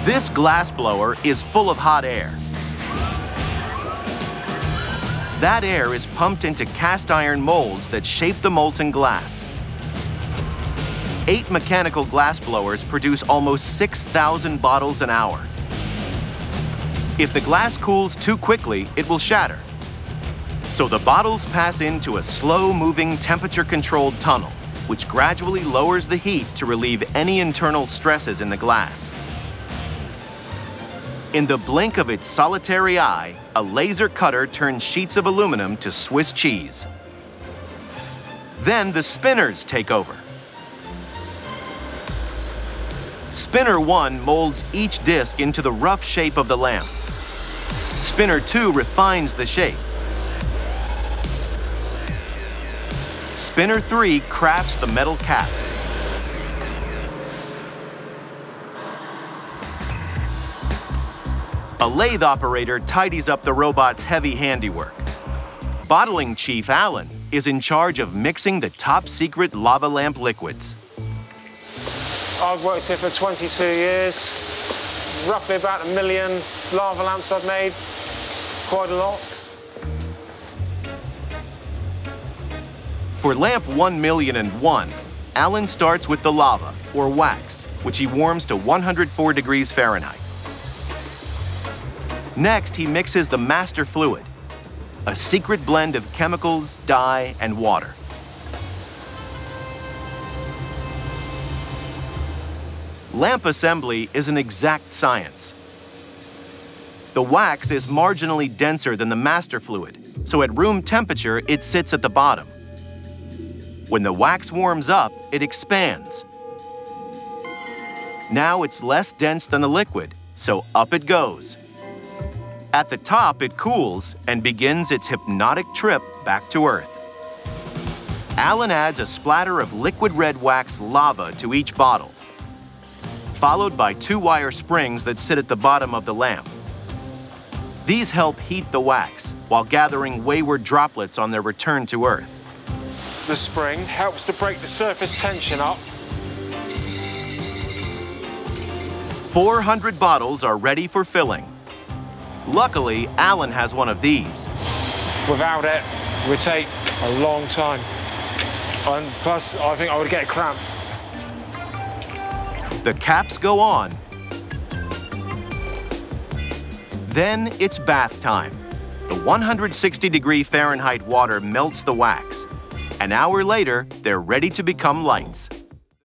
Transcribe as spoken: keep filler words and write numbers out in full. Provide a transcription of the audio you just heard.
This glass blower is full of hot air. That air is pumped into cast iron molds that shape the molten glass. Eight mechanical glass blowers produce almost six thousand bottles an hour. If the glass cools too quickly, it will shatter. So the bottles pass into a slow-moving temperature-controlled tunnel, which gradually lowers the heat to relieve any internal stresses in the glass. In the blink of its solitary eye, a laser cutter turns sheets of aluminum to Swiss cheese. Then the spinners take over. Spinner one molds each disc into the rough shape of the lamp. Spinner two refines the shape. Spinner three crafts the metal caps. A lathe operator tidies up the robot's heavy handiwork. Bottling Chief Alan is in charge of mixing the top-secret lava lamp liquids. I've worked here for twenty-two years. Roughly about a million lava lamps I've made. Quite a lot. For lamp one million and one, Alan starts with the lava, or wax, which he warms to one hundred four degrees Fahrenheit. Next, he mixes the master fluid, a secret blend of chemicals, dye, and water. Lamp assembly is an exact science. The wax is marginally denser than the master fluid, so at room temperature, it sits at the bottom. When the wax warms up, it expands. Now it's less dense than the liquid, so up it goes. At the top, it cools and begins its hypnotic trip back to Earth. Alan adds a splatter of liquid red wax lava to each bottle, followed by two wire springs that sit at the bottom of the lamp. These help heat the wax while gathering wayward droplets on their return to Earth. The spring helps to break the surface tension up. four hundred bottles are ready for filling. Luckily, Alan has one of these. Without it, it would take a long time. And plus, I think I would get a cramp. The caps go on. Then it's bath time. The one hundred sixty degree Fahrenheit water melts the wax. An hour later, they're ready to become lights.